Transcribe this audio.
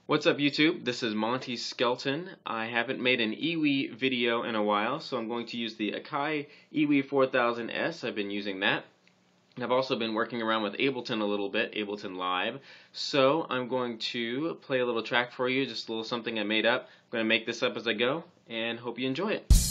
What's up YouTube? This is Monte Skelton. I haven't made an EWI video in a while, so I'm going to use the Akai EWI 4000S. I've been using that. I've also been working around with Ableton a little bit, Ableton Live. So I'm going to play a little track for you, just a little something I made up. I'm going to make this up as I go, and hope you enjoy it.